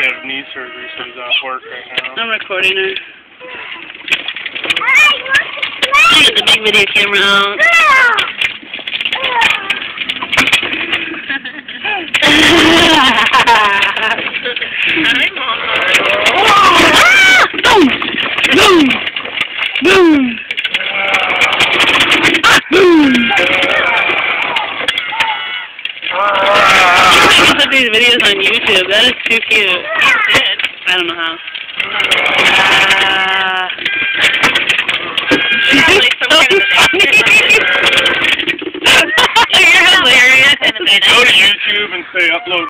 to have knee surgery, so he's off work right now. I'm recording her. Get the big video camera out. Hi, Mom. Boom! Boom! Boom! You can put these videos on YouTube. That is too cute. I don't know how. You're hilarious. Go to YouTube and say upload.